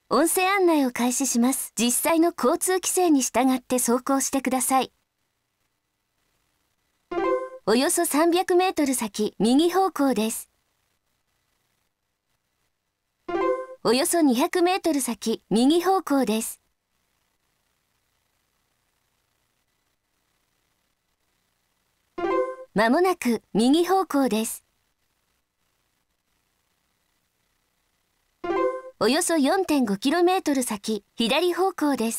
音声案内を開始します。実際の交通規制に従って走行してください。およそ300メートル先、右方向です。およそ200メートル先、右方向です。まもなく右方向です。およそ 4.5km 先、左方向です。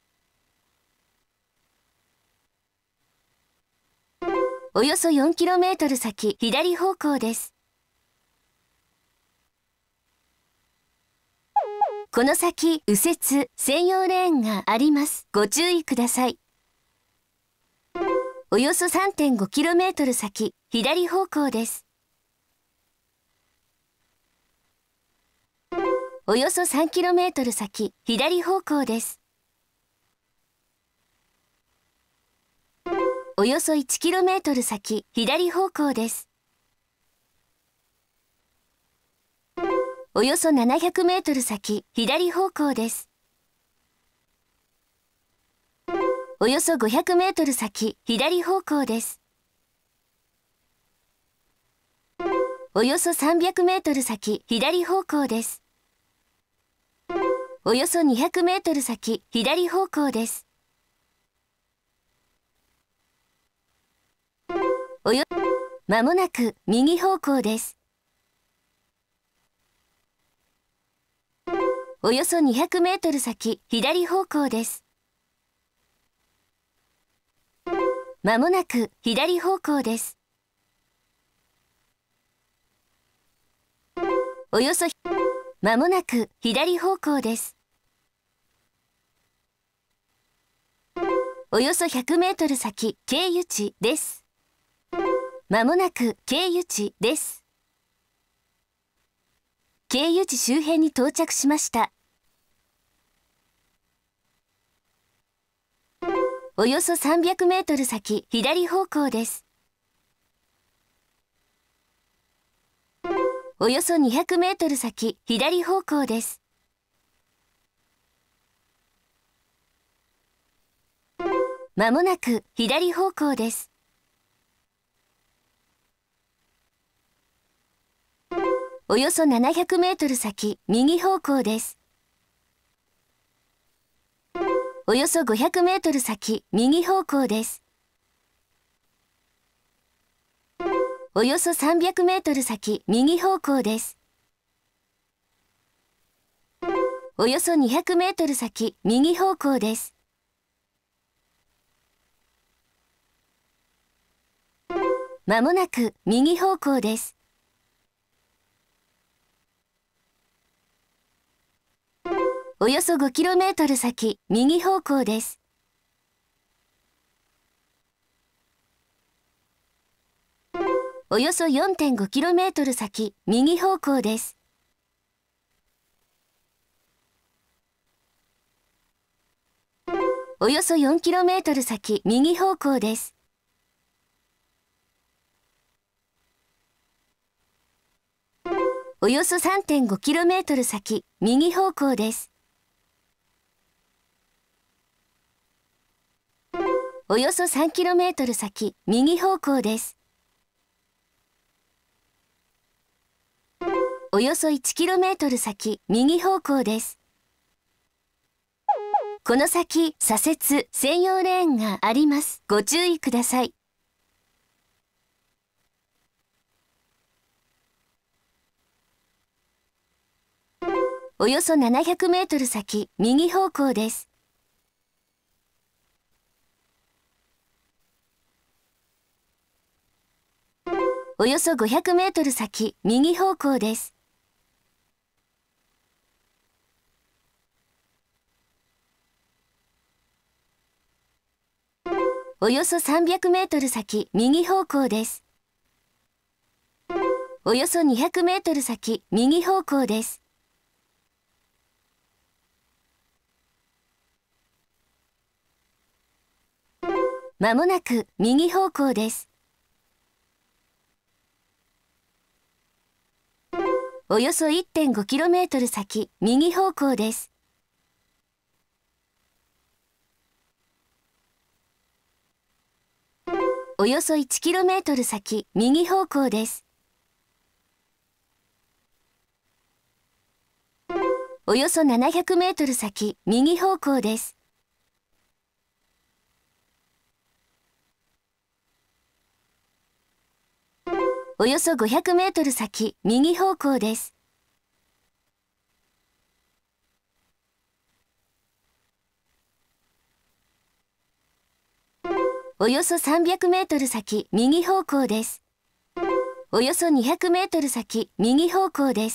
およそ 4km 先、左方向です。この先、右折専用レーンがあります。ご注意ください。およそ 3.5km 先、左方向です。およそ 3km 先、左方向です。およそ 1km 先、左方向です。およそ700メートル先、左方向です。およそ500メートル先、左方向です。およそ300メートル先、左方向です。およそ200メートル先、左方向です。まもなく右方向です。およそ200メートル先、左方向です。まもなく左方向です。およそまもなく左方向です。およそ100メートル先、経由地です。まもなく経由地です。経由地周辺に到着しました。およそ300メートル先、左方向です。およそ200メートル先、左方向です。まもなく左方向です。およそ700メートル先、右方向です。およそ500メートル先、右方向です。およそ300メートル先、右方向です。およそ200メートル先、右方向です。まもなく右方向です。およそ 5km 先、右方向です。およそ 4.5km 先、右方向です。およそ 4km 先、右方向です。およそ 3.5km 先、右方向です。およそ 3km 先、右方向です。およそ 1km 先、右方向です。この先、左折専用レーンがあります。ご注意ください。およそ700メートル先、右方向です。およそ500メートル先、右方向です。およそ300メートル先、右方向です。およそ200メートル先、右方向です。まもなく右方向です。 およそ 1.5km 先、右方向です。およそ 1km 先、右方向です。およそ700メートル先、右方向です。およそ500メートル先、右方向です。およそ300メートル先、右方向です。およそ200メートル先、右方向です。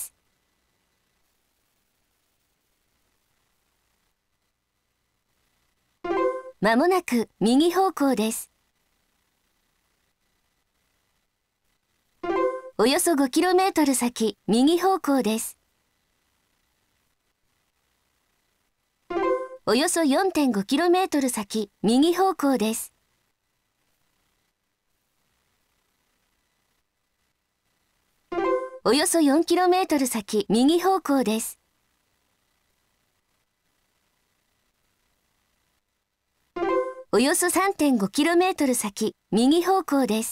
まもなく、右方向です。およそ 5km 先、右方向です。およそ 4.5km 先、右方向です。およそ 4km 先、右方向です。およそ 3.5km 先、右方向です。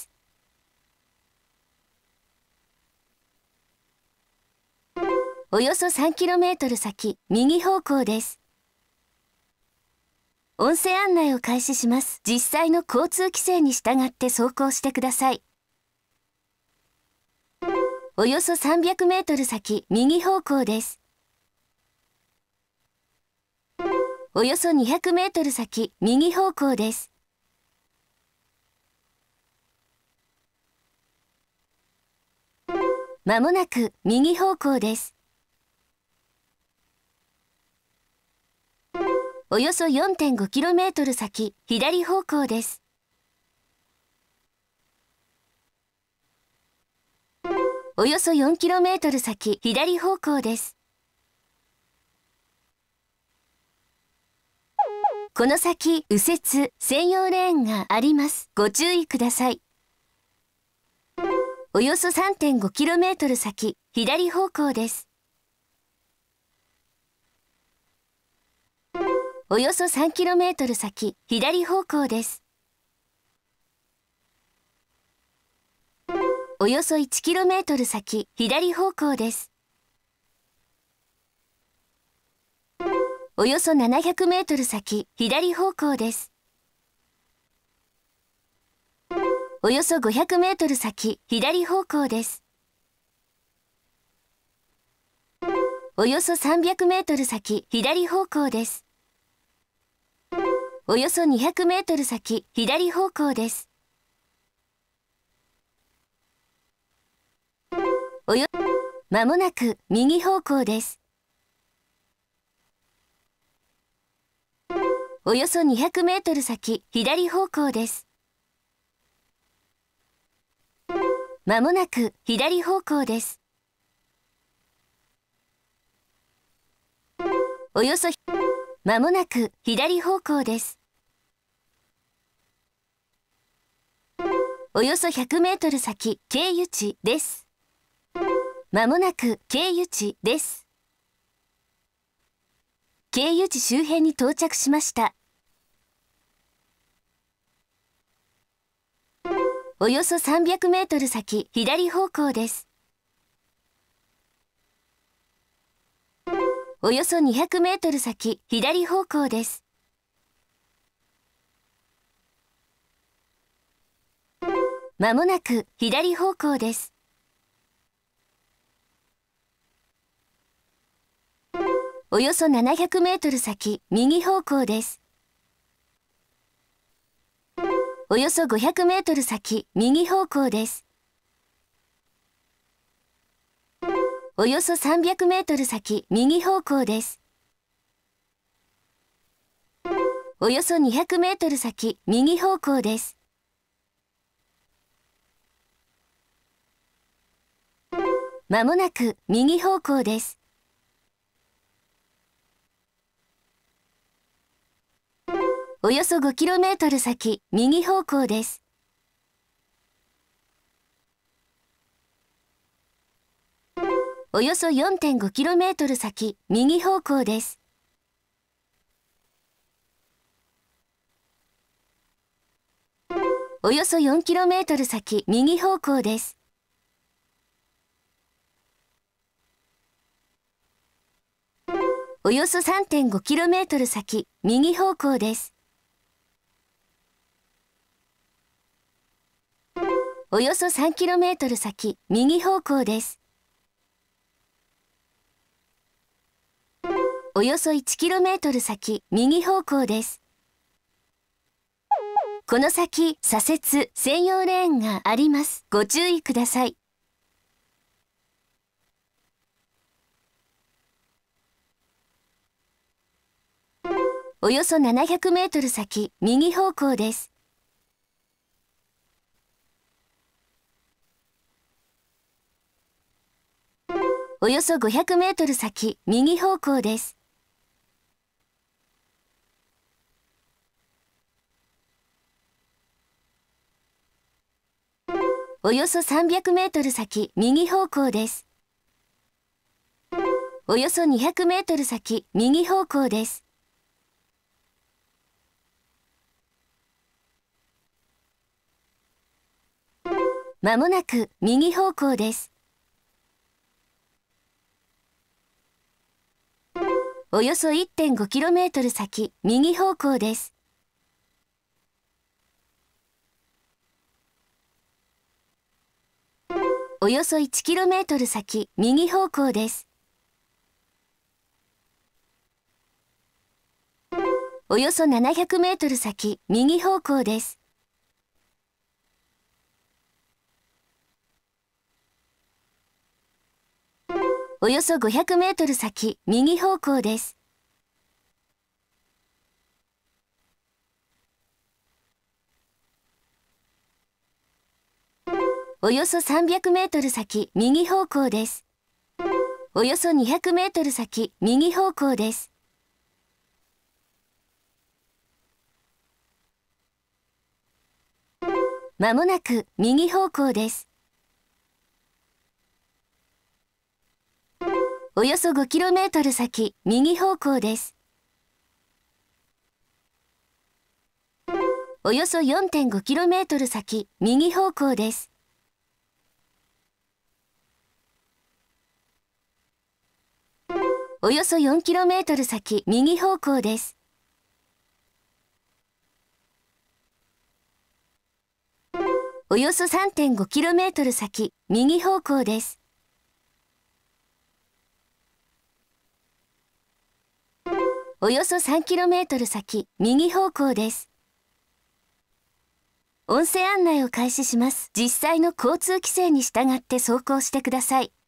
およそ 3km 先、右方向です。音声案内を開始します。実際の交通規制に従って走行してください。およそ300メートル先、右方向です。およそ200メートル先、右方向です。まもなく、右方向です。およそ 4.5km 先、左方向です。およそ 4km 先、左方向です。この先、右折専用レーンがあります。ご注意ください。およそ 3.5km 先、左方向です。およそ 3km 先、左方向です。およそ 1km 先、左方向です。およそ700メートル先、左方向です。およそ500メートル先、左方向です。およそ300メートル先、左方向です。およそ200メートル先、左方向です。まもなく、右方向です。およそ200メートル先、左方向です。まもなく、左方向です。およそ、まもなく、左方向です。およそ100メートル先、経由地です。まもなく、経由地です。経由地周辺に到着しました。およそ300メートル先、左方向です。およそ200メートル先、左方向です。まもなく、左方向です。およそ700メートル先、右方向です。およそ500メートル先、右方向です。およそ300メートル先、右方向です。およそ200メートル先、右方向です。まもなく、右方向です。およそ 5km 先、右方向です。 およそ 4.5km 先、右方向です。およそ 4km 先、右方向です。およそ 3.5km 先、右方向です。およそ 3km 先、右方向です。およそ 1km 先、右方向です。この先、左折専用レーンがあります。ご注意ください。およそ700メートル先、右方向です。およそ500メートル先、右方向です。およそ300メートル先、右方向です。およそ200メートル先、右方向です。まもなく右方向です。およそ 1.5km 先、右方向です。およそ 1km 先、右方向です。およそ700メートル先、右方向です。およそ500メートル先、右方向です。およそ300メートル先、右方向です。およそ200メートル先、右方向です。まもなく右方向です。およそ 5km 先、右方向です。およそ 4.5km 先、右方向です。およそ 4km 先、右方向です。およそ 3.5km 先、右方向です。およそ 3km 先、右方向です。音声案内を開始します。実際の交通規制に従って走行してください。